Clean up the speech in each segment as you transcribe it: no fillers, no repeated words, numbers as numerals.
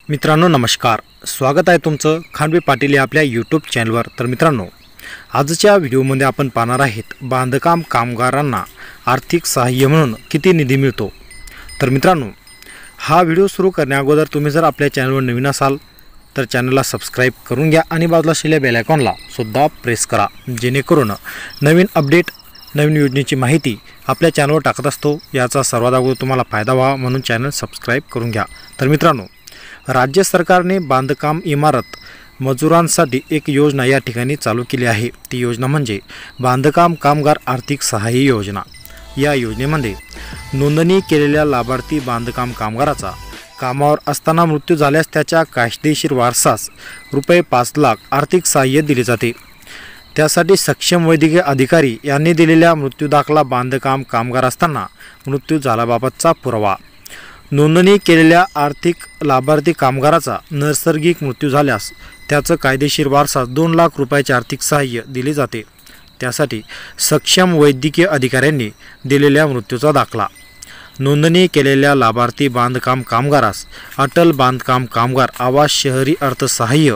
मित्रांनो नमस्कार, स्वागत आहे तुमचं खांडवे पाटील या आपल्या यूट्यूब चॅनलवर। तर मित्रांनो, आजच्या व्हिडिओमध्ये आपण पाहणार आहेत बांधकाम कामगारांना आर्थिक सहाय्य म्हणून किती निधी मिळतो। तर मित्रांनो, हा व्हिडिओ सुरू करण्याअगोदर तुम्ही जर आपल्या चॅनलवर नवीन असाल तर चॅनलला सबस्क्राइब करून घ्या आणि बाजूला असलेल्या बेल आयकॉनला सुद्धा प्रेस करा, जेणेकरून नवीन अपडेट नवीन योजनेची माहिती आपल्या चॅनलवर टाकत असतो याचा सर्वात अगोदर तुम्हाला फायदा व्हावा म्हणून चॅनल सबस्क्राइब करून घ्या। तर मित्रांनो, राज्य सरकारने बांधकाम इमारत मजुरांसाठी एक योजना या ठिकाणी चालू केली आहे। ती योजना म्हणजे बांधकाम कामगार आर्थिक सहाय्य योजना। या योजनेमध्ये नोंदणी केलेल्या लाभार्थी बांधकाम कामगाराचा कामावर असताना मृत्यू झाल्यास त्याच्या कायदेशीर वारसास रुपये 5 लाख आर्थिक सहाय्य दिले जाते। त्यासाठी सक्षम वैद्यकीय अधिकारी यांनी दिलेल्या मृत्यू दाखला, बांधकाम कामगार असताना मृत्यू झाल्याबाबतचा पुरावा, नोंदणी केलेल्या आर्थिक लाभार्थी कामगाराचा नैसर्गिक मृत्यू झाल्यास त्याचं कायदेशीर वारसास 2 लाख रुपयाचे आर्थिक सहाय्य दिले जाते। त्यासाठी सक्षम वैद्यकीय अधिकाऱ्यांनी दिलेल्या मृत्यूचा दाखला, नोंदणी केलेल्या लाभार्थी बांधकाम कामगारास अटल बांधकाम कामगार आवास शहरी अर्थसहाय्य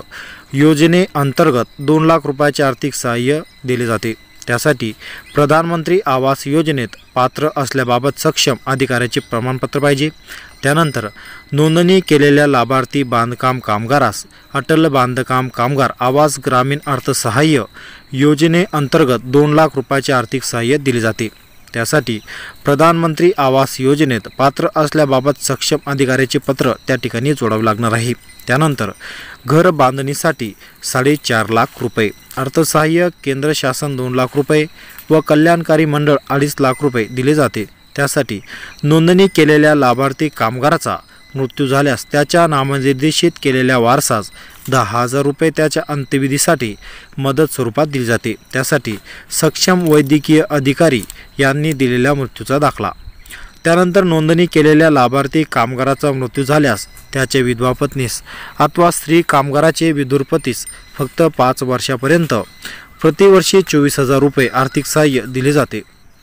योजनेअंतर्गत 2 लाख रुपयाचे आर्थिक सहाय्य दिले जाते। त्यासाठी प्रधानमंत्री आवास योजनेत पात्र असल्याबाबत सक्षम अधिकाऱ्याचे प्रमाणपत्र पाहिजे। त्यानंतर नोंदणी केलेल्या लाभार्थी बांधकाम कामगारास अटल बांधकाम कामगार आवास ग्रामीण अर्थसहाय्य योजनेअंतर्गत 2 लाख रुपयाचे आर्थिक सहाय्य दिले जाते। त्यासाठी प्रधानमंत्री आवास योजनेत पात्र असल्याबाबत सक्षम अधिकाऱ्याचे पत्र त्या ठिकाणी जोडावे लागणार आहे। त्यानंतर घर बांधणीसाठी 4.5 लाख रुपये, अर्थसहाय्य केंद्र शासन 2 लाख रुपये व कल्याणकारी मंडळ 2.5 लाख रुपये दिले जाते। त्यासाठी नोंदणी केलेल्या लाभार्थी कामगाराचा मृत्यू झाल्यास त्याच्या नामनिर्देशित केलेल्या वारसास 10,000 रुपये त्याच्या अंत्यविधीसाठी मदत स्वरूपात दिली जाते। त्यासाठी सक्षम वैद्यकीय अधिकारी यांनी दिलेल्या मृत्यूचा दाखला। त्यानंतर नोंदणी केलेल्या लाभार्थी कामगाराचा मृत्यू झाल्यास त्याच्या विधवा पत्नीस अथवा स्त्री कामगाराचे विधुरपतीस फक्त 5 वर्षापर्यंत प्रतिवर्षी 24,000 रुपये आर्थिक सहाय्य दिले जाते।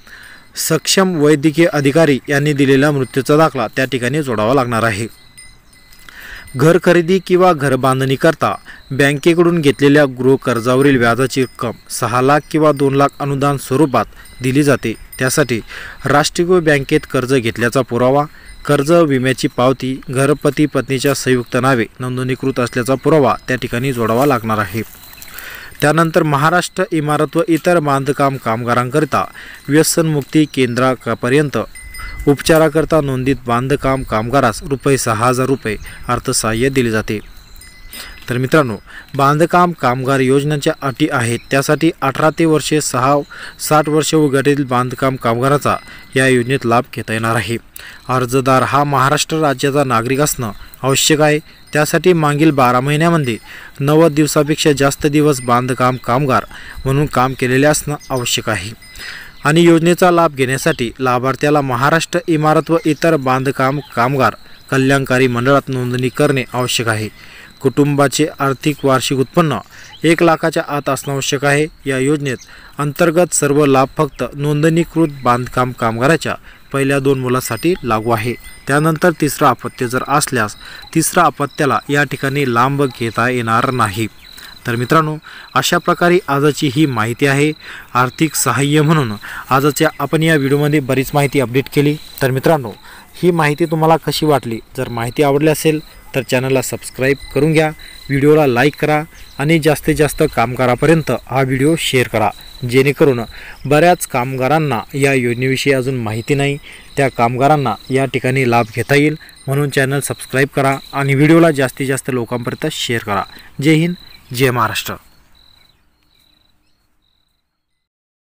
सक्षम वैद्यकीय अधिकारी यांनी दिलेला मृत्यूचा दाखला त्या ठिकाणी जोडावा लागणार आहे। घर खरेदी किंवा घर बांधणी करता बँकेकडून घेतलेल्या गृह कर्जावरील व्याजाची रक्कम 6 लाख किंवा 2 लाख अनुदान स्वरूपात दिली जाते। त्यासाठी राष्ट्रीय बँकेत कर्ज घेतल्याचा पुरावा, कर्ज विम्याची पावती, घर पती पत्नीच्या संयुक्त नावे नोंदणीकृत असल्याचा पुरावा त्या ठिकाणी जोडावा लागणार आहे। त्यानंतर महाराष्ट्र इमारत व इतर बांधकाम कामगारांकरिता व्यसनमुक्ती केंद्रापर्यंत उपचाराकरता नोंदित बांधकाम कामगारास रुपये 6,000 रुपये अर्थसहाय्य दिले जाते। तर मित्रांनो, बांधकाम कामगार योजनेच्या अटी आहेत। त्यासाठी 18 ते 60 वर्ष वयोगटातील बांधकाम कामगाराचा या योजनेत लाभ घेता येणार आहे। अर्जदार हा महाराष्ट्र राज्याचा नागरिक असणं आवश्यक आहे। त्यासाठी मागील 12 महिन्यामध्ये 90 दिवसापेक्षा जास्त दिवस बांधकाम कामगार म्हणून काम केलेले असणं आवश्यक आहे। आणि योजनेचा लाभ घेण्यासाठी लाभार्थ्याला महाराष्ट्र इमारत व इतर बांधकाम कामगार कल्याणकारी मंडळात नोंदणी करणे आवश्यक आहे। कुटुंबाचे आर्थिक वार्षिक उत्पन्न 1 लाखाच्या आत असणे आवश्यक आहे। या योजनेत अंतर्गत सर्व लाभ फक्त नोंदणीकृत बांधकाम कामगाराच्या पहिल्या 2 मुलांसाठी लागू आहे। त्यानंतर तिसरा अपत्य जर असल्यास तिसरा अपत्याला या ठिकाणी लाभ घेता येणार नाही। तर मित्रांनो, अशा प्रकारे आजची ही माहिती आहे आर्थिक सहाय्य म्हणून। आजच्या आपण या व्हिडिओमध्ये बरीच माहिती अपडेट केली। तर मित्रांनो, ही माहिती तुम्हाला कशी वाटली? जर माहिती आवडली असेल तर चॅनलला सबस्क्राइब करून घ्या, व्हिडिओला लाईक करा आणि जास्तीत जास्त कामगारापर्यंत हा व्हिडिओ शेअर करा, जेणेकरून बऱ्याच कामगारांना या योजनेविषयी अजून माहिती नाही, त्या कामगारांना या ठिकाणी लाभ घेता येईल। म्हणून चॅनल सबस्क्राइब करा आणि व्हिडिओला जास्तीत जास्त लोकांपर्यंत शेअर करा। जय हिंद, जय महाराष्ट्र।